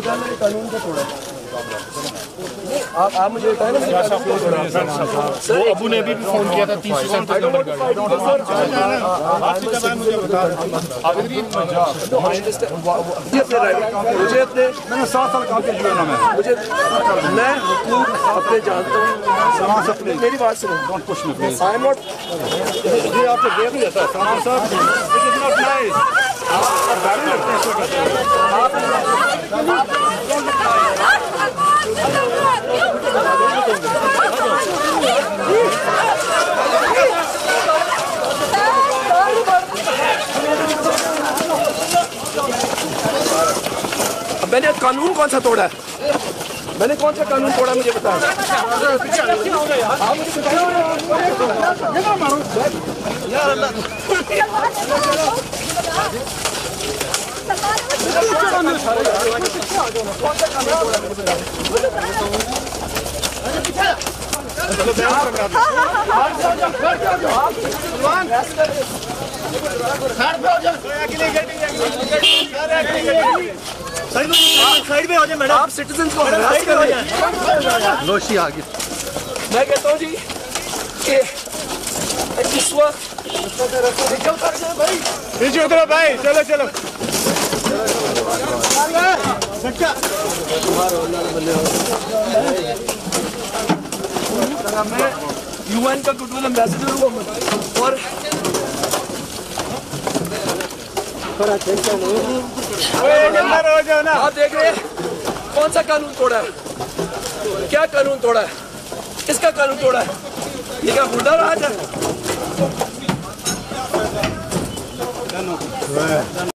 बताया मैंने कानून को तोड़ा। आप मुझे बताएं ना, वो अबू ने भी फोन किया था 300 नंबर का। मुझे अपने मैंने 7 साल काम किया जुआ में। मुझे मैं हुकूक अपने जानता हूँ। मेरी बात सुनो। आई एम नॉट ये आपसे देख नहीं जाता सामान साहब, इट इज नॉट नाइस। मैंने कानून कौन सा तोड़ा है? मैंने कौन सा कानून तोड़ा मुझे बताओ। साइड में हो जाए मैडम, आप सिटीजन को हरास कर रहे हैं। लोशी आ गई। मैं कहता हूँ जी कि इस वक्त पीछे उतरो भाई, चलो चलो। मैं यूएन का गुडविल एम्बेसडर हूँ और आप देख रहे हैं कौन सा कानून तोड़ा है, क्या कानून तोड़ा है, किसका कानून तोड़ा है? ये क्या गुंडा राज है?